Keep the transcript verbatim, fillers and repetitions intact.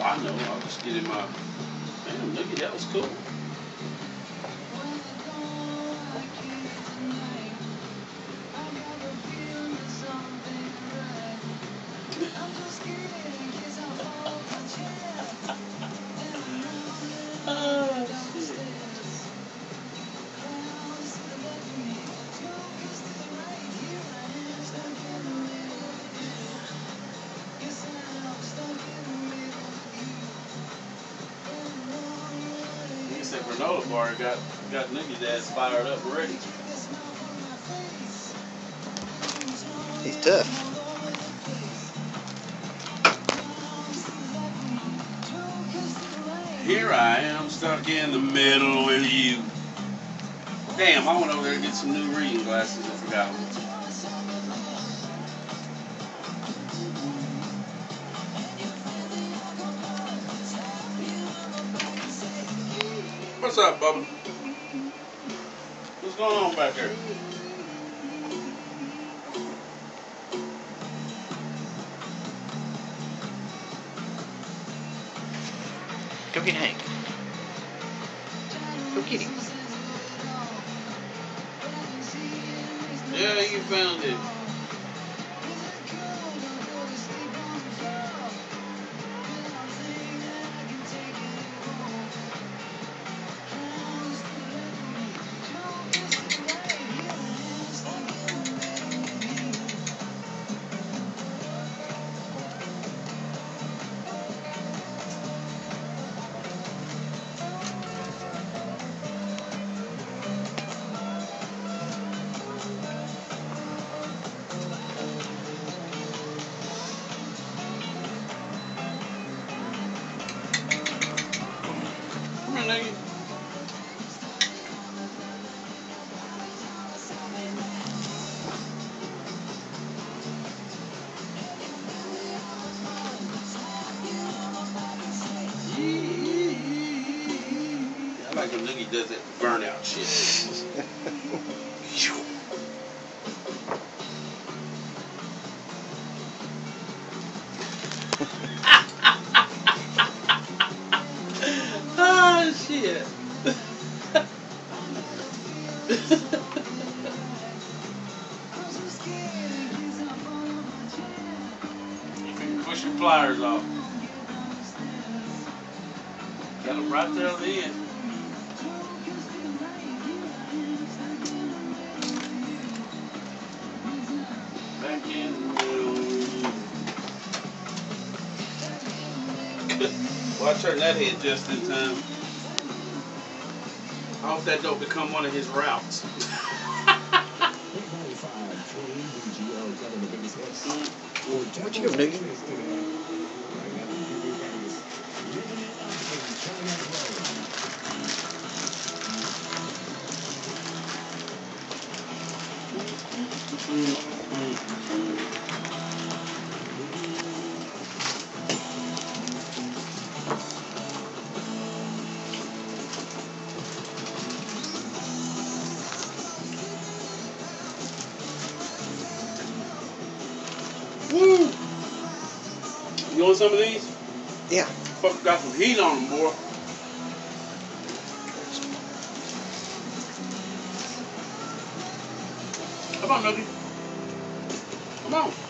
I know. I'll just get in my. Damn, Nougie, that was cool. Oh, shit. That granola bar got got Nougie's ass fired up already. He's tough. Here I am, stuck in the middle with you. Damn, I went over there to get some new reading glasses and forgot them. What's up, Bubba? What's going on back there? Go get Hank. Go get him. Yeah, you found it. Come here, Nougie. I like when Nougie does that burnout shit. Oh shit. You can push your pliers off. Got them right there on the end. Back in the middle. Well, I turned that head just in time. I hope that don't become one of his routes. Where'd you go, Nougie? Woo! You want some of these? Yeah. Fuck, got some heat on them, boy. Come on, Nougie. Come on.